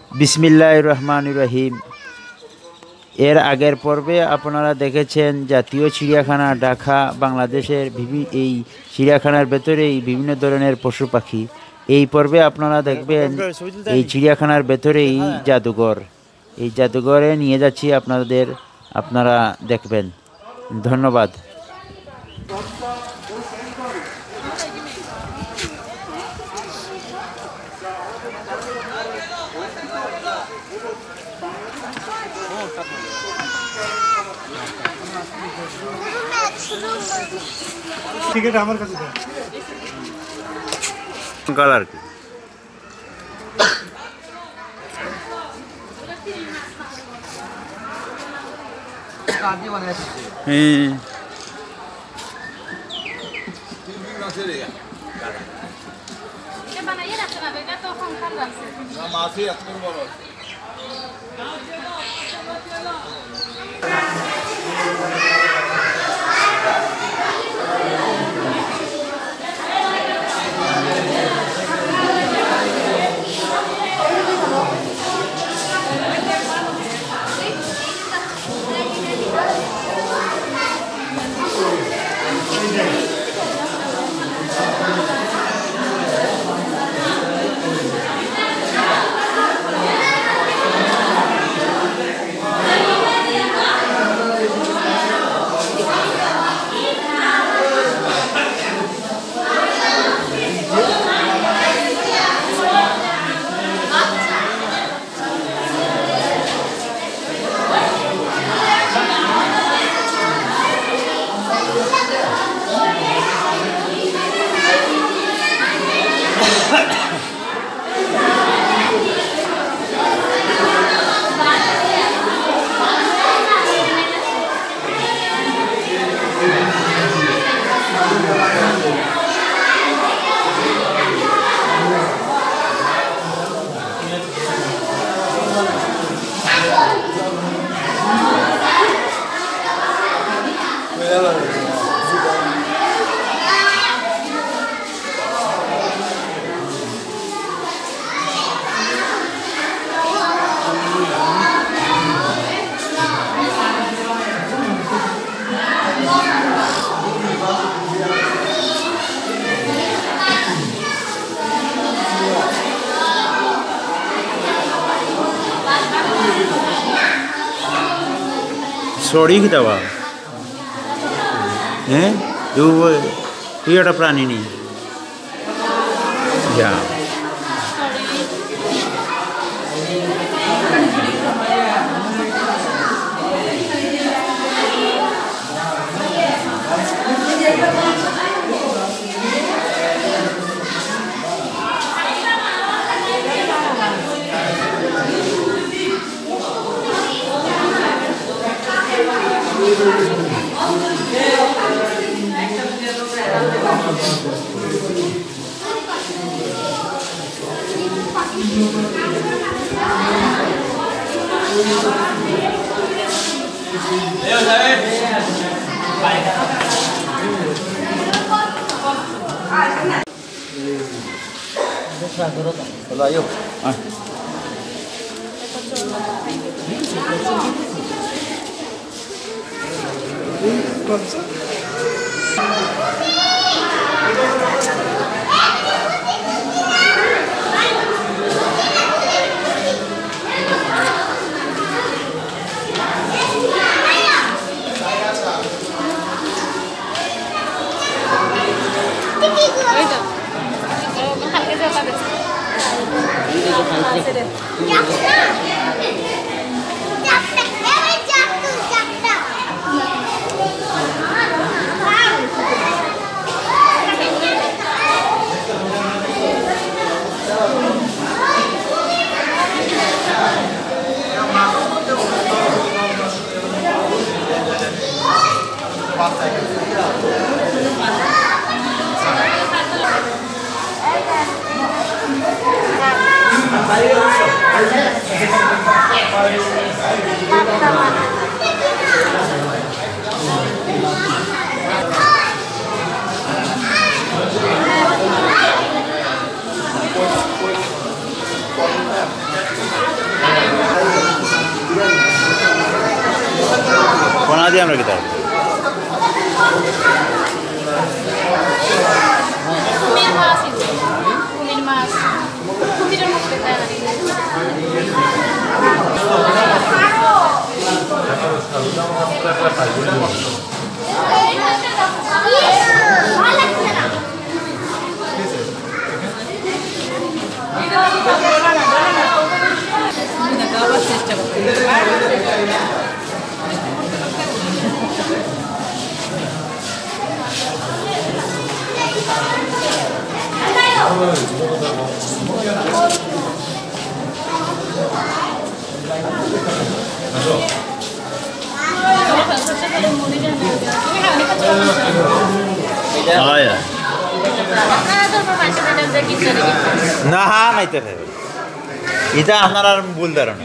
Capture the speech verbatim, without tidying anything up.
বিসমিল্লাহির রহমানির রহিম। এর আগের পর্বে আপনারা দেখেছেন জাতীয় চিড়িয়াখানা ঢাকা বাংলাদেশের এই চিড়িয়াখানার ভেতরেই বিভিন্ন ধরনের পশু পাখি। এই পর্বে আপনারা দেখবেন এই চিড়িয়াখানার ভেতরেই জাদুঘর। এই জাদুঘরে নিয়ে যাচ্ছি আপনাদের, আপনারা দেখবেন। ধন্যবাদ। টিকিট আমার কাছে দাও। কালার কি কাজে বানাইছে হ্যাঁ কে বানাইয়ে রাখতে না এটা তো সংখ্যা আছে না মাছি এত বড় সরি কি দেওয়া হ্যাঁ তুই একটা প্রাণী নেই যা Hola, ayo. Ah. দিয়ে আমরা কিতা কুমির মাছ এগুলো। কুমির মাছ কুমিরের মুখ দেখায় না চেষ্টা করতে না নাইতে খাইবে এটা আপনার আর ভুল ধারণা